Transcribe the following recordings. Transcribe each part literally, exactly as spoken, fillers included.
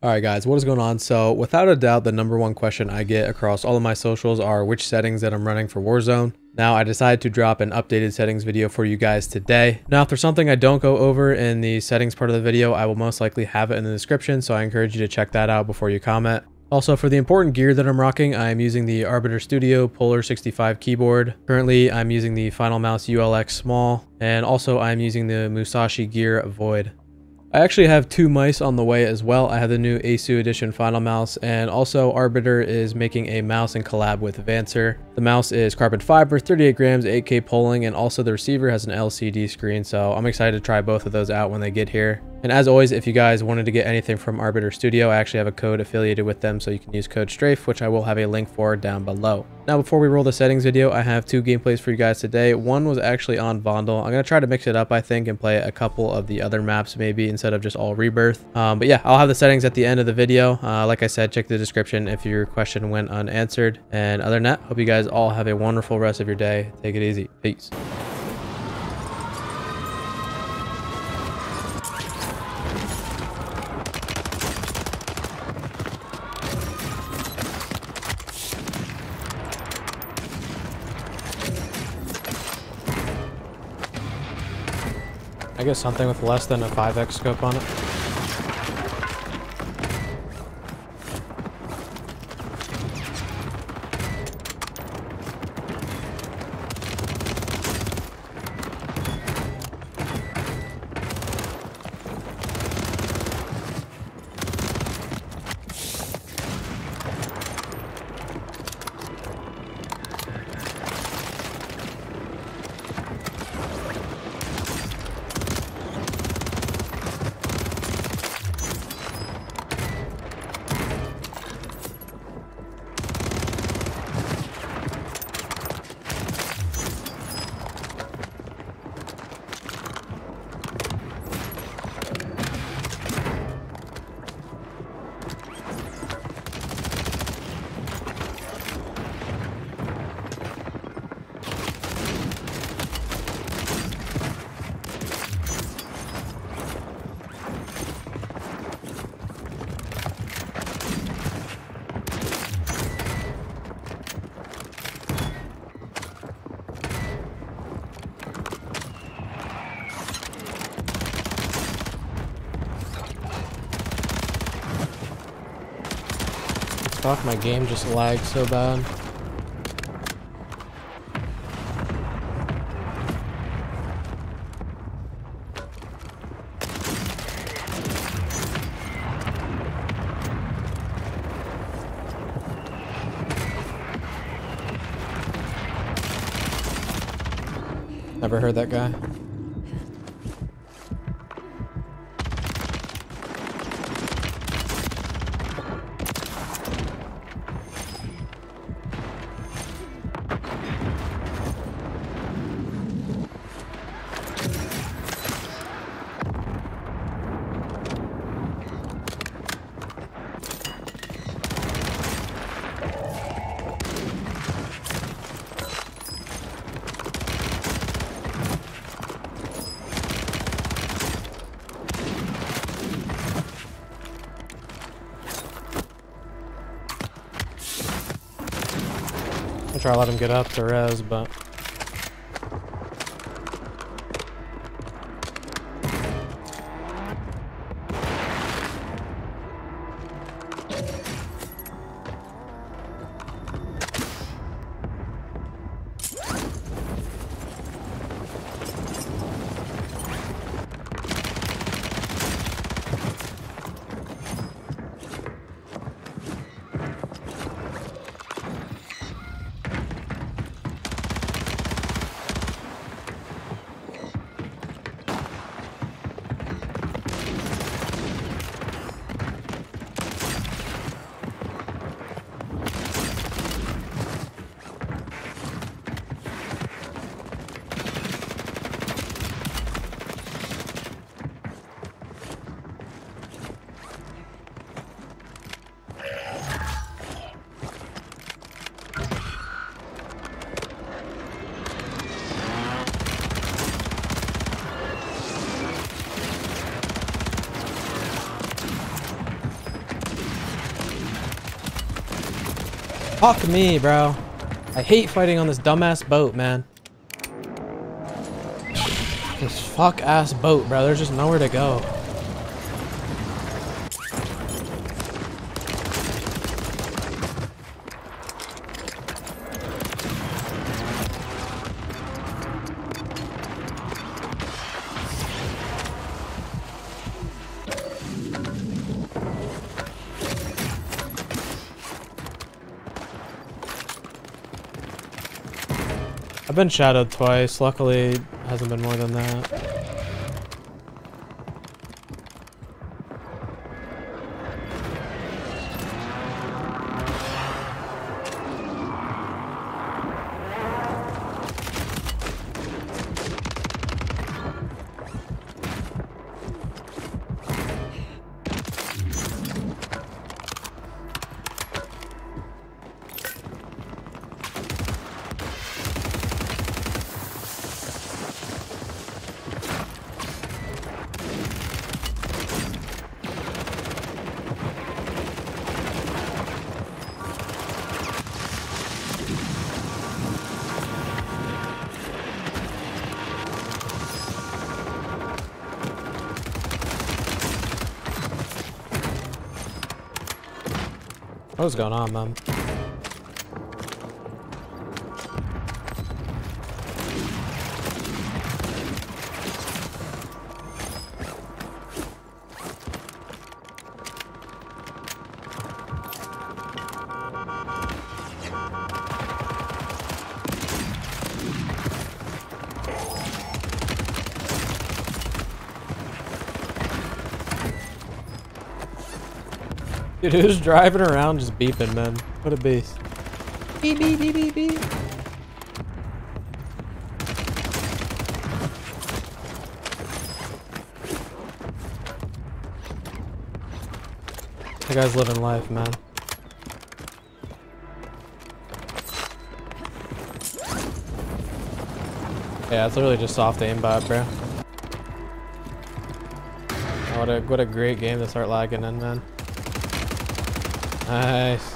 All right, guys, what is going on? So without a doubt, the number one question I get across all of my socials are which settings that I'm running for Warzone. Now, I decided to drop an updated settings video for you guys today. Now, if there's something I don't go over in the settings part of the video, I will most likely have it in the description, so I encourage you to check that out before you comment. Also, for the important gear that I'm rocking, I'm using the Arbiter Studio Polar sixty-five keyboard. Currently, I'm using the Final Mouse U L X Small, and also I'm using the Musashi Gear Void. I actually have two mice on the way as well. I have the new Asu Edition Final Mouse, and also Arbiter is making a mouse in collab with Vancer. The mouse is carbon fiber, thirty-eight grams, eight K polling, and also the receiver has an L C D screen, so I'm excited to try both of those out when they get here. And as always, if you guys wanted to get anything from Arbiter Studio, I actually have a code affiliated with them, so you can use code STRAFE, which I will have a link for down below. Now, before we roll the settings video, I have two gameplays for you guys today. One was actually on Vondel. I'm going to try to mix it up, I think, and play a couple of the other maps maybe instead of just all Rebirth. Um, but yeah, I'll have the settings at the end of the video. Uh, like I said, check the description if your question went unanswered. And other than that, hope you guys all have a wonderful rest of your day. Take it easy. Peace. I guess something with less than a five X scope on it. Fuck, my game just lagged so bad. Never heard that guy. I'll try to let him get up to res, but Fuck me, bro. I hate fighting on this dumbass boat, man. This fuck ass boat, bro. There's just nowhere to go. I've been shadowed twice. Luckily, it hasn't been more than that. What's going on, man? Dude, who's driving around just beeping, man? What a beast. Beep, beep, beep, beep, beep. That guy's living life, man. Yeah, it's literally just soft aimbot, bro. Oh, what a, what a great game to start lagging in, man. Nice.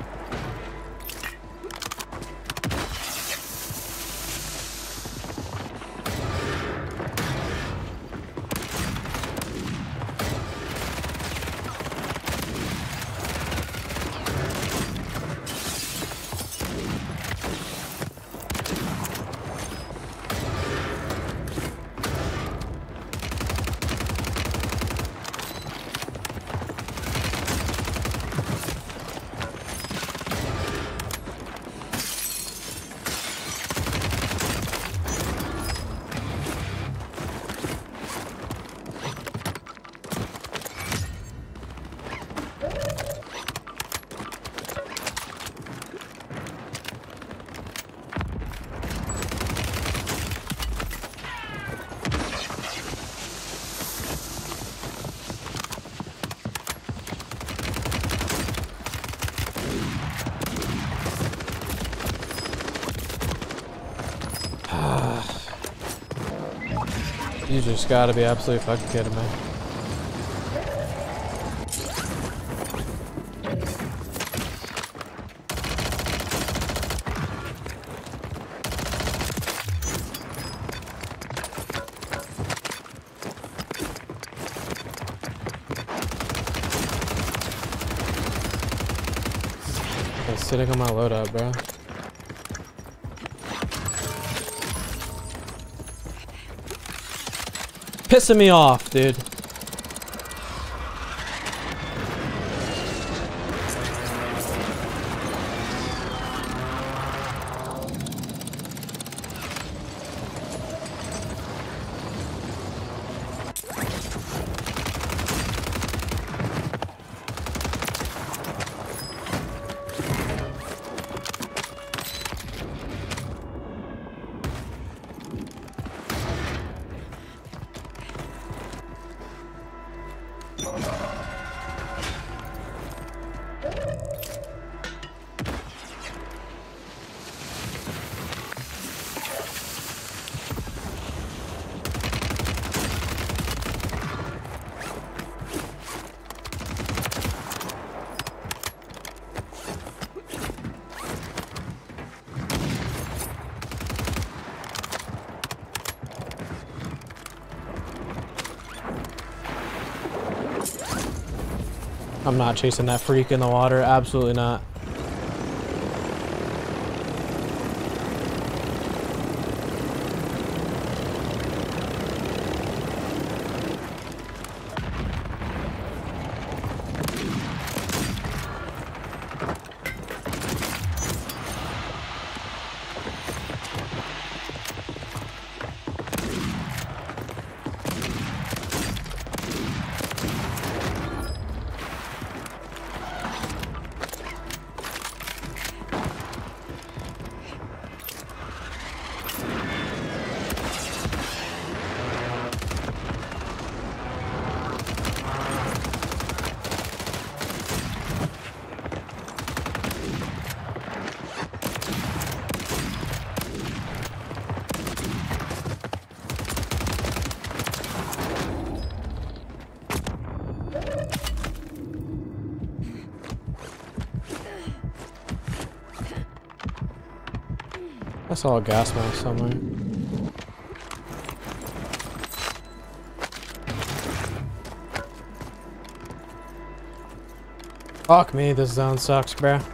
You just gotta be absolutely fucking kidding me. I'm sitting on my loadout, bro. Pissing me off, dude. I'm not chasing that freak in the water. Absolutely not. I saw a gas mask somewhere. Fuck me, this zone sucks, bruh.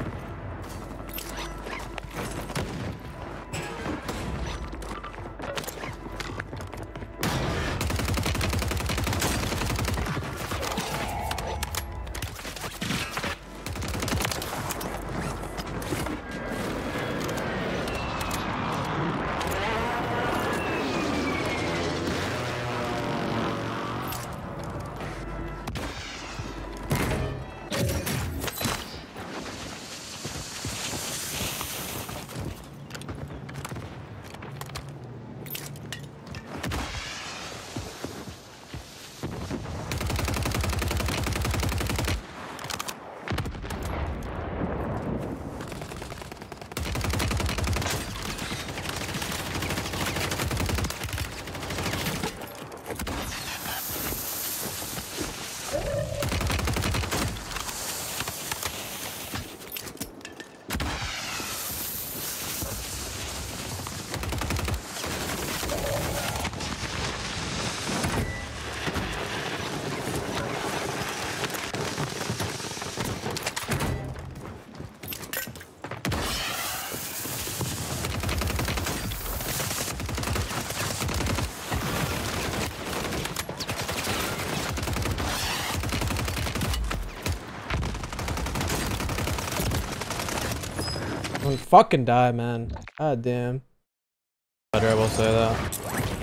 We fucking die, man. God damn. Better, I will say that.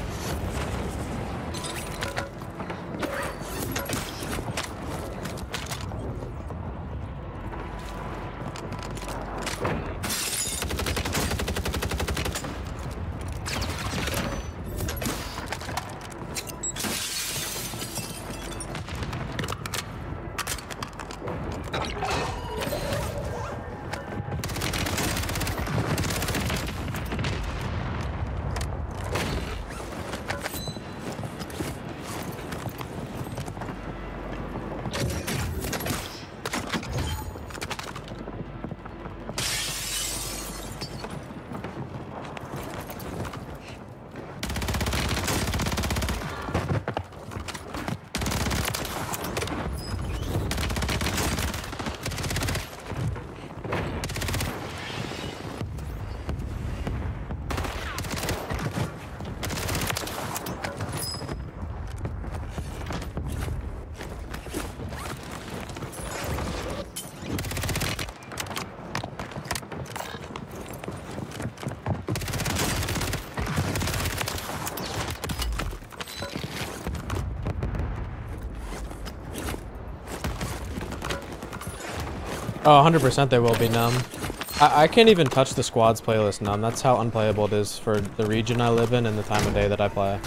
Oh, one hundred percent they will be numb. I, I can't even touch the squad's playlist numb. That's how unplayable it is for the region I live in and the time of day that I play.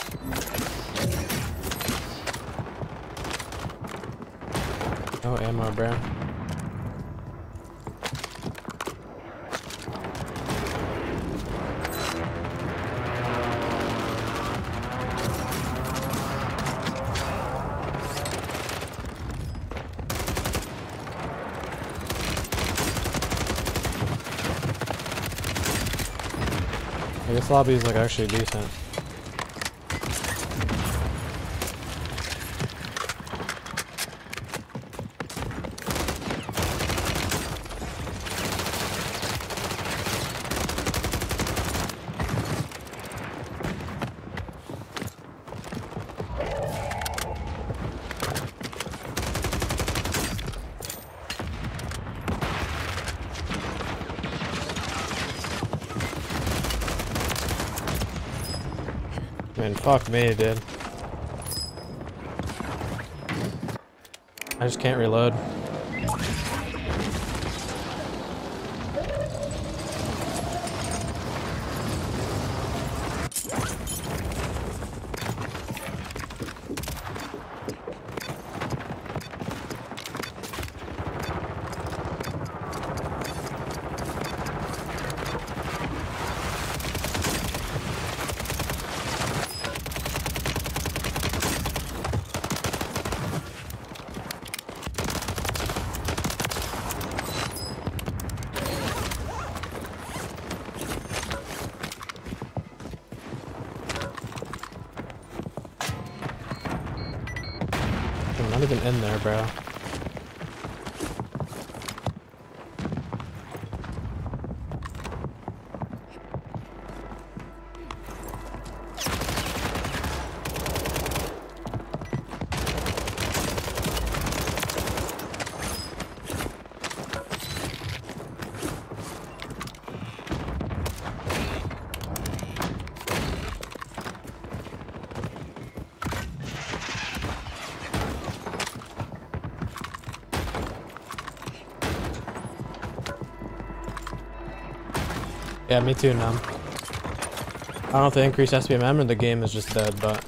No ammo, bro. This lobby is like actually decent. Man, fuck me, dude. I just can't reload. I'm not even in there, bro. Yeah, me too, Num. I don't know if they increase S B M M or the game is just dead, but...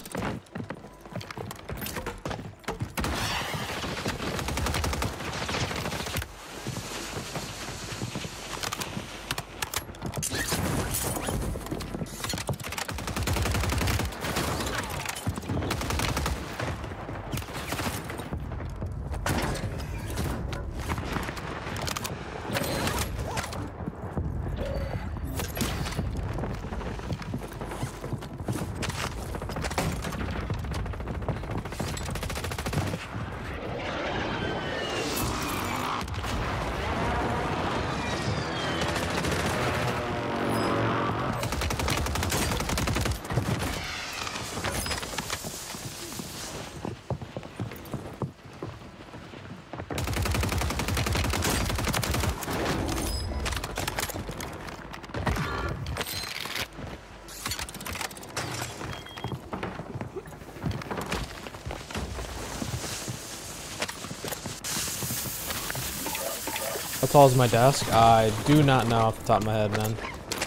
How tall is my desk? I do not know off the top of my head, man.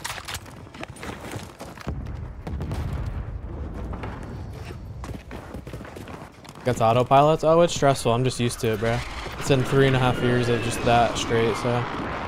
Against autopilots? Oh, it's stressful. I'm just used to it, bro. It's in three and a half years of just that straight, so.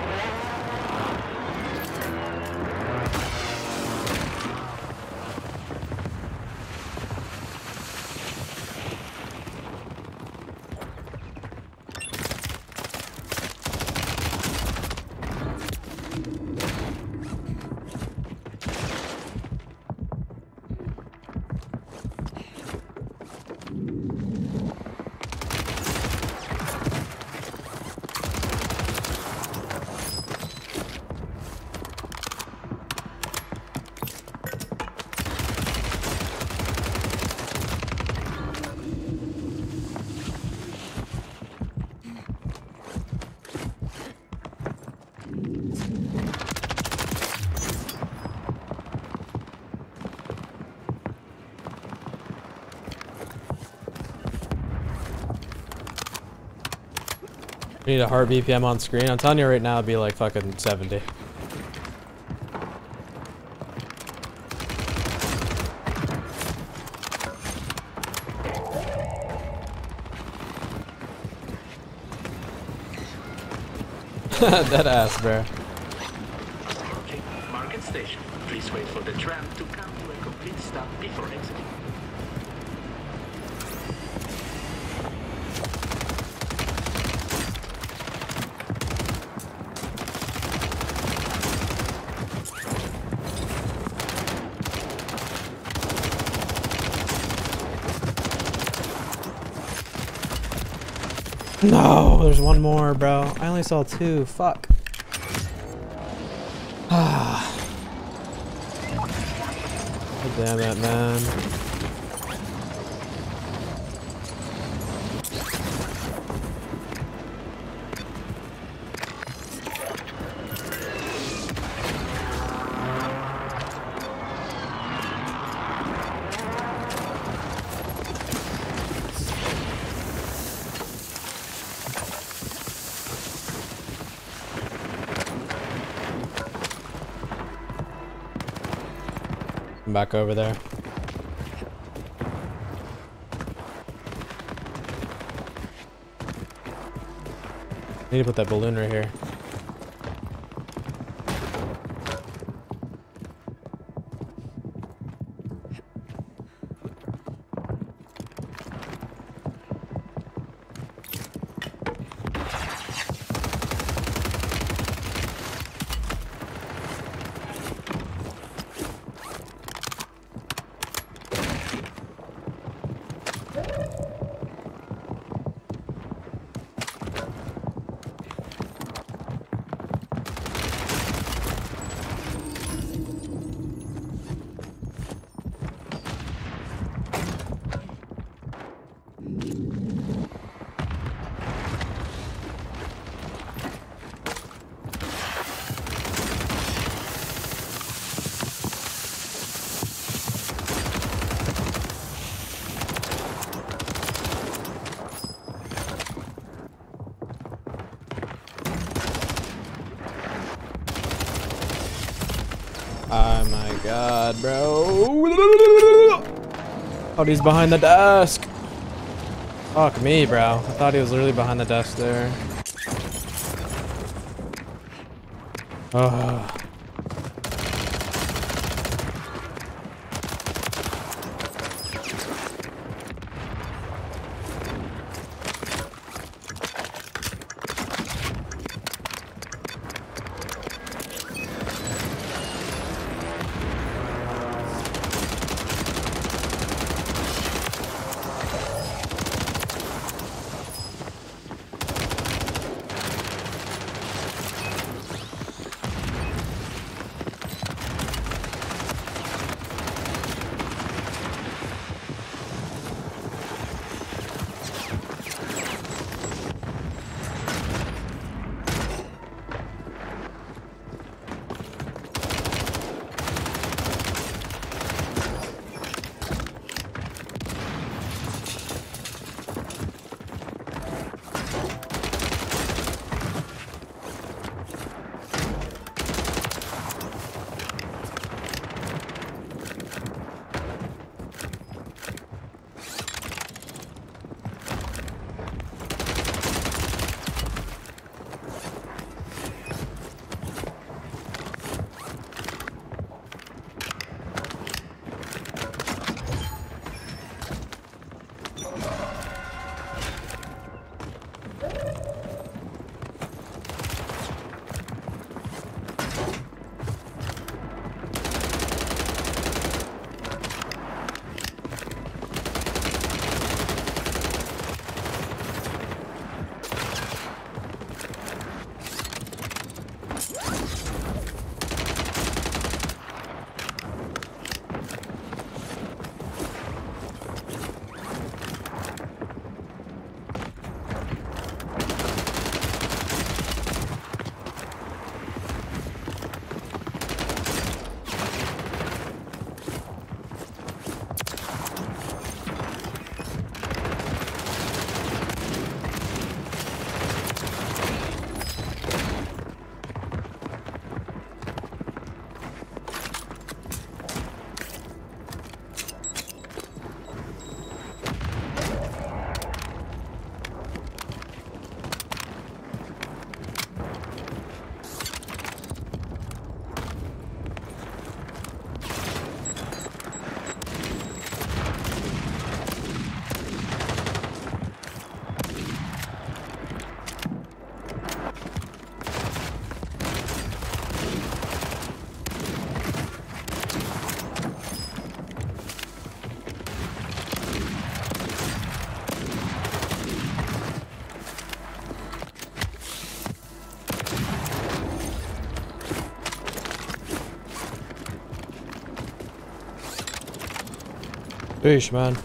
We need a heart B P M on screen. I'm telling you right now, it'd be like fucking seventy. That ass, bro. Okay, Market Station. Please wait for the tram to come to a complete stop before exiting. No, there's one more, bro. I only saw two. Fuck. Ah. Damn it, man. I'm back over there. I need to put that balloon right here. Oh my god, bro. Oh, he's behind the desk. Fuck me, bro. I thought he was literally behind the desk there. Oh. Sheesh, man.